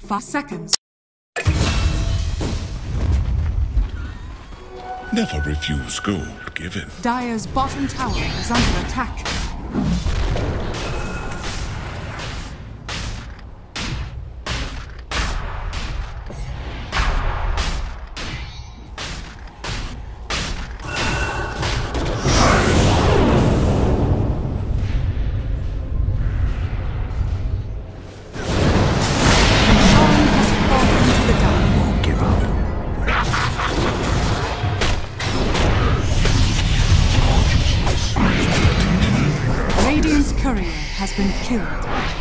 5 seconds. Never refuse gold given. Dire's bottom tower is under attack. Radiant's courier has been killed.